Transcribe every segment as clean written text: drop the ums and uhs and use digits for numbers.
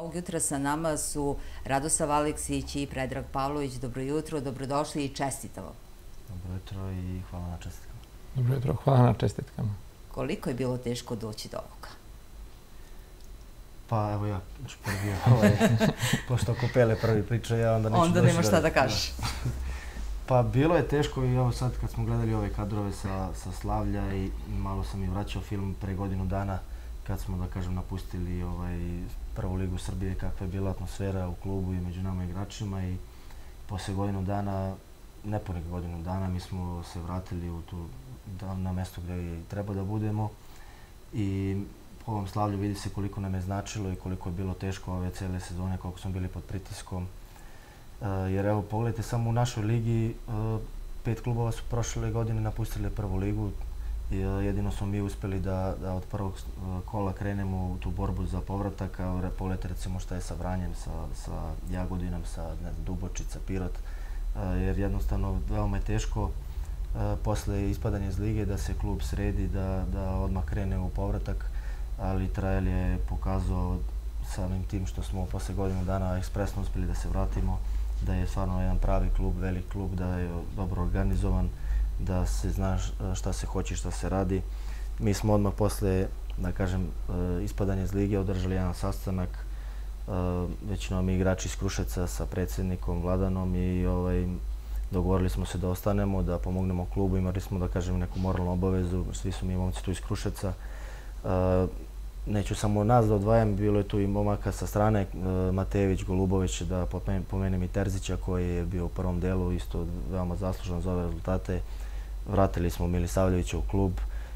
Ovog jutra sa nama su Radoslav Aleksić i Predrag Pavlović. Dobro jutro, dobrodošli i čestitamo. Dobro jutro i hvala na čestitkama. Dobro jutro, hvala na čestitkama. Koliko je bilo teško doći do ovoga? Pa evo ja ću prvi, pošto ako Pele prvi priča, ja onda neću doći. Onda nema šta da kažeš. Pa bilo je teško i evo sad kad smo gledali ove kadrove sa Slavlja i malo sam i vraćao film pre godinu dana kad smo, da kažem, napustili prvu ligu Srbije, kakva je bila atmosfera u klubu i među nama igračima i posle godinu dana, nepunih godinu dana, mi smo se vratili na mesto gdje treba da budemo i po ovom Slavlju vidi se koliko nam je značilo i koliko je bilo teško ove cijele sezone, koliko smo bili pod pritiskom. Jer evo, pogledajte, samo u našoj ligi 5 klubova su prošle godine napustili prvu ligu. Jedino smo mi uspjeli da od prvog kola krenemo u tu borbu za povratak, a pogledajte recimo šta je sa Vranjem, sa Jagodinom, sa Dubočica, Pirot, jer jednostavno veoma je teško posle ispadanja iz lige da se klub sredi, da odmah krene u povratak, ali Trajal je pokazao samim tim što smo posle godinu dana ekspresno uspjeli da se vratimo, da je stvarno jedan pravi klub, velik klub, da je dobro organizovan, da se zna šta se hoće i šta se radi. Mi smo odmah posle, da kažem, ispadanja iz lige održali jedan sastanak, većinom igrači iz Kruševca sa predsjednikom Vladanom i dogovorili smo se da ostanemo, da pomognemo klubu, imali smo, da kažem, neku moralnu obavezu, svi su mi momci tu iz Kruševca. Neću samo nas da odvajam, bilo je tu i momaka sa strane, Matejević, Golubović, da pomenem i Terzića koji je bio u prvom delu, isto veoma zaslužan za ove rezultate. Vratili smo Milisavljevića u klub,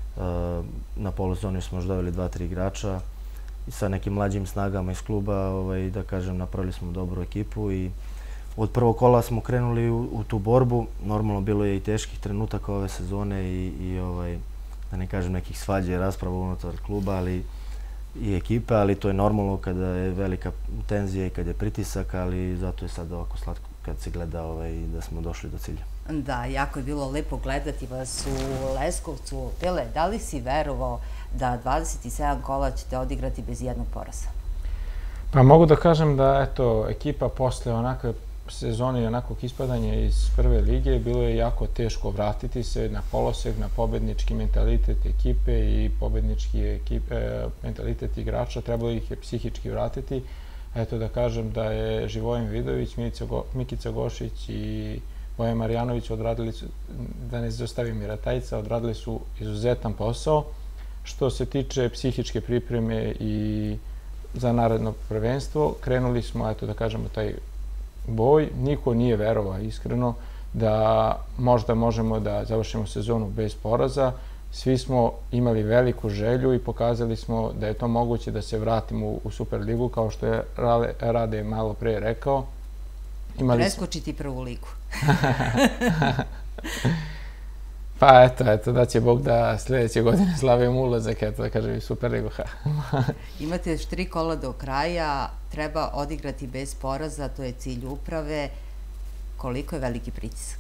na poluzoni smo još doveli 2-3 igrača i sa nekim mlađim snagama iz kluba, da kažem, napravili smo dobru ekipu i od prvog kola smo krenuli u tu borbu. Normalno bilo je i teških trenutaka ove sezone i da ne kažem nekih svađa i rasprava unutar kluba, ali i ekipe, ali to je normalno kada je velika tenzija i kada je pritisak, ali zato je sad ovako slatko kad se gleda da smo došli do cilja. Da, jako je bilo lepo gledati vas u Leskovcu. Pele, da li si verovao da 27 kola ćete odigrati bez jednog poraza? Pa mogu da kažem da ekipa posle onakve sezone i onakvog ispadanja iz prve lige bilo je jako teško vratiti se na kolosek, na pobednički mentalitet ekipe i pobednički mentalitet igrača. Trebalo ih je psihički vratiti. Eto da kažem da je Živojin Vidović, Mikica Gošić i Bojan Marjanović odradili su, da ne zastavim i Ratajca, odradili su izuzetan posao. Što se tiče psihičke pripreme i za naredno prvenstvo, krenuli smo, eto da kažemo, taj boj. Niko nije verovao iskreno da možda možemo da završimo sezonu bez poraza. Svi smo imali veliku želju i pokazali smo da je to moguće da se vratimo u Superligu, kao što je Rade malo pre rekao. Preskočiti prvu ligu. Pa eto, da će Bog da sljedeće godine slavimo ulazak, eto da kažem, i Superligu. Imate još 3 kola do kraja, treba odigrati bez poraza, to je cilj uprave. Koliko je veliki pritisak?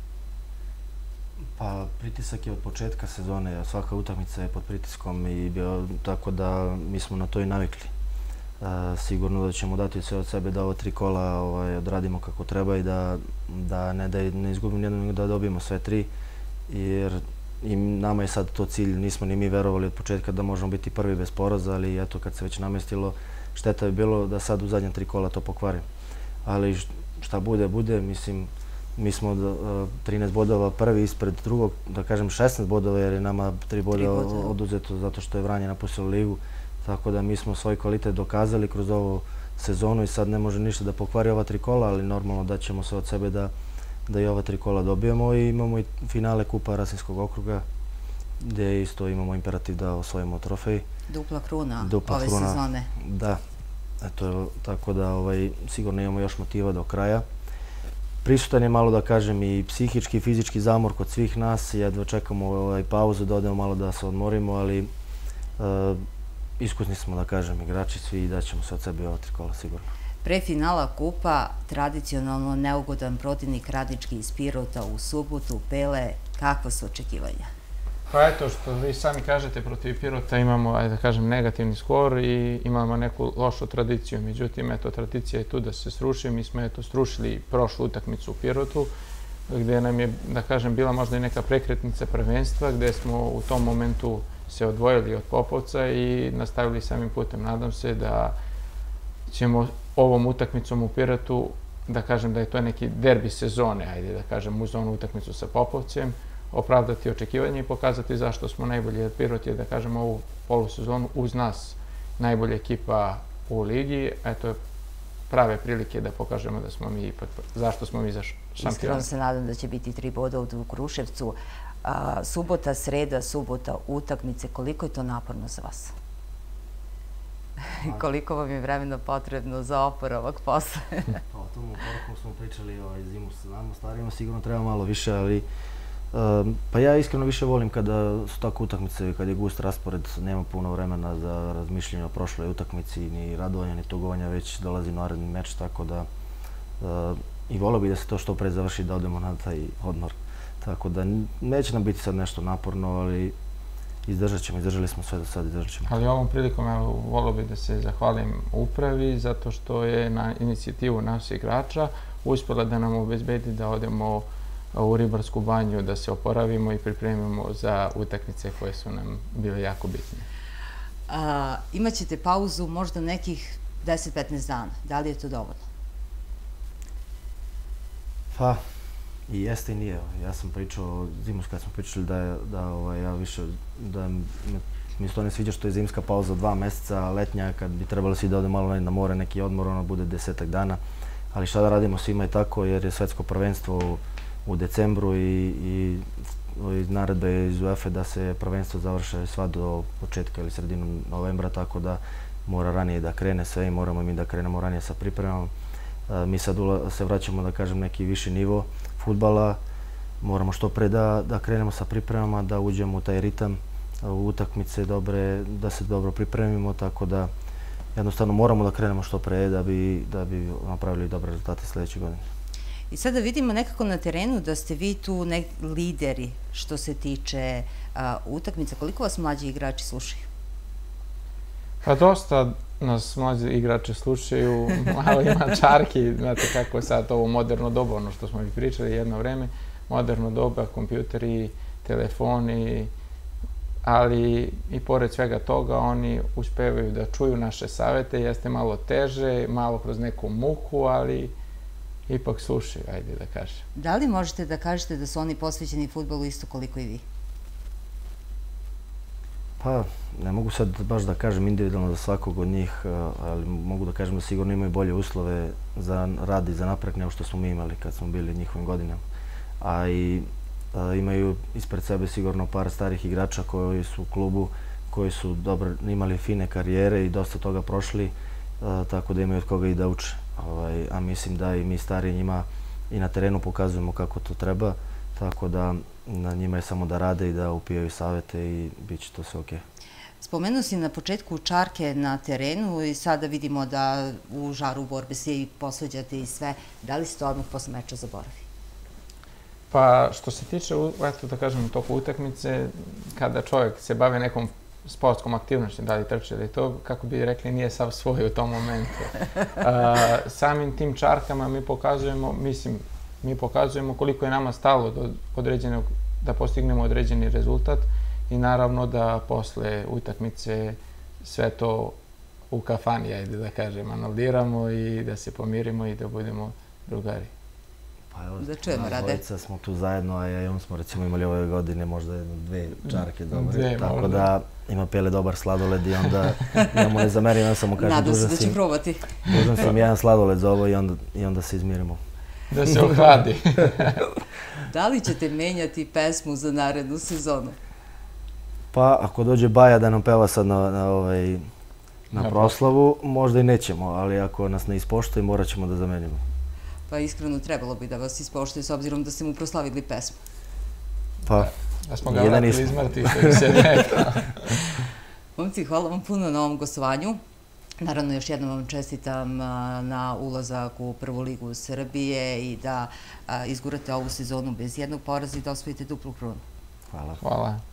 Pa pritisak je od početka sezone, svaka utakmica je pod pritiskom i tako da mi smo na to i navikli. Sigurno da ćemo dati sve od sebe da ovo 3 kola odradimo kako treba i da ne izgubimo nijedno, nego da dobijemo sve 3. Jer i nama je sad to cilj, nismo ni mi verovali od početka da možemo biti prvi bez poraza, ali eto kad se već namestilo, šteta je bilo da sad u zadnje 3 kola to pokvarim. Ali šta bude, bude, mislim, mi smo 13 bodova prvi ispred drugog, da kažem 16 bodova jer je nama 3 boda oduzeto zato što je Vranje napustilo ligu. Tako da mi smo svoj kvalitet dokazali kroz ovu sezonu i sad ne može ništa da pokvari ova 3 kola, ali normalno da ćemo sve od sebe da i ova 3 kola dobijemo i imamo i finale Kupa Rasinskog okruga gdje isto imamo imperativ da osvojimo trofej. Dupla kruna ove sezone. Da, tako da sigurno imamo još motiva do kraja. Prisutan je malo, da kažem, i psihički i fizički zamor kod svih nas. Jedva čekamo pauzu da odemo malo da se odmorimo, ali iskusni smo, da kažem, igrači svi i daćemo se od sebe ova 3 kola sigurno. Pre finala Kupa, tradicionalno neugodan protivnik Radnički iz Pirota u subotu. Pele, kakva su očekivanja? Pa eto, što vi sami kažete, protiv Pirota imamo, ajde da kažem, negativni skor i imamo neku lošu tradiciju. Međutim, eto, tradicija je tu da se sruši. Mi smo, eto, srušili prošlu utakmicu u Pirotu, gdje nam je, da kažem, bila možda i neka prekretnica prvenstva, gdje smo u tom momentu se odvojili od Popovca i nastavili samim putem. Nadam se da ćemo ovom utakmicom u Pirotu, da kažem da je to neki derbi sezone, ajde da kažem, uz onu utakmicu sa Popovcem, opravdati očekivanje i pokazati zašto smo najbolji. Jer Pirot je, da kažem, ovu polusezonu uz nas najbolja ekipa u ligi. Eto, prave prilike da pokažemo da smo mi ipak, zašto smo mi za šampion. Iskreno se nadam da će biti 3 boda u Kruševcu. Subota, sreda, subota, utakmice, koliko je to naporno za vas? Koliko vam je vremena potrebno za oporavak posle? O tom oporavku smo pričali zimu sa nama starima, sigurno treba malo više, ali pa ja iskreno više volim kada su tako utakmice, kad je gust raspored, nema puno vremena za razmišljanje o prošloj utakmici, ni radovanja, ni tugovanja, već dolazi naredni meč, tako da i volio bih da se to što pre završi, da odemo na taj odmor. Tako da neće nam biti sad nešto naporno, ali izdržat ćemo, izdržali smo sve do sad, izdržat ćemo. Ali ovom prilikom volio bih da se zahvalim upravi, zato što je na inicijativu nas igrača uspjela da nam obezbedi da odemo u Ribarsku banju, da se oporavimo i pripremimo za utakmice koje su nam bile jako bitne. Imaćete pauzu možda nekih 10-15 dana. Da li je to dovoljno? Pa, i jeste i nije. Ja sam pričao, zimus kad smo pričali da ja više, da mi se to ne sviđa što je zimska pauza 2 mjeseca, letnja kad bi trebalo svi da ode malo na more, neki odmor, ono bude 10 dana. Ali šta da radimo, svima je tako jer je svetsko prvenstvo u decembru i naredbe iz UEFA da se prvenstvo završe sva do početka ili sredinu novembra, tako da mora ranije da krene sve i moramo mi da krenemo ranije sa pripremama. Mi sad se vraćamo, da kažem, neki viši nivo fudbala, moramo što pre da krenemo sa pripremama, da uđemo u taj ritam, u utakmice dobre, da se dobro pripremimo, tako da jednostavno moramo da krenemo što pre da bi napravili dobre rezultate sljedeće godine. I sada vidimo nekako na terenu da ste vi tu lideri što se tiče utakmica. Koliko vas mlađi igrači slušaju? Pa dosta nas mlađi igrači slušaju, malo ima čarki, znate kako je sad ovo moderno doba, ono što smo i pričali jedno vreme, moderno doba, kompjuteri, telefoni, ali i pored svega toga oni uspevaju da čuju naše savete, jeste malo teže, malo kroz neku muku, ali ipak slušaju, ajde da kažem. Da li možete da kažete da su oni posvećeni fudbalu isto koliko i vi? Pa, ne mogu sad baš da kažem individualno za svakog od njih, ali mogu da kažem da sigurno imaju bolje uslove za rad i za napredak nego što smo mi imali kad smo bili njihovim godinama. A i imaju ispred sebe sigurno par starih igrača koji su u klubu, koji su imali fine karijere i dosta toga prošli, tako da imaju od koga i da uče. A mislim da i mi stari njima i na terenu pokazujemo kako to treba, tako da na njima je samo da rade i da upijaju savete i bit će to sve okej. Spomenuo si na početku čarke na terenu i sada vidimo da u žaru borbe se i posveđate i sve. Da li se to odmah posle meča zaboravi? Pa što se tiče, eto da kažem, toku utakmice, kada čovjek se bavi nekom sportskom aktivnošću, da li trče ili to, kako bi rekli, nije sav svoj u tom momentu. Samim tim čarkama mi pokazujemo koliko je nama stalo da postignemo određeni rezultat i naravno da posle utakmice sve to u kafani, ajde da kažem, analiziramo i da se pomirimo i da budemo drugari. Pa evo, nas dvojica smo tu zajedno, a ja i on smo recimo imali ove godine možda 2 čarke dobre, tako da ima Pele dobar sladoled i onda mu ne zamerim, ja samo kažem dužan se da će probati. Dužan sam jedan sladoled za ovo i onda se izmirimo. Da se ohladi. Da li ćete menjati pesmu za narednu sezonu? Pa ako dođe Baja da nam peva sad na proslavu, možda i nećemo, ali ako nas ne ispoštuje, morat ćemo da zamenimo. Pa iskreno trebalo bi da vas ispoštuje s obzirom da ste mu proslavili pesmu. Pa, da smo ga vratili iz mrtvih, što bi se rekao. Momci, hvala vam puno na ovom gostovanju. Naravno, još jednom vam čestitam na ulazak u prvu ligu Srbije i da izgurate ovu sezonu bez jednog poraza i da osvojite duplu krunu. Hvala. Hvala.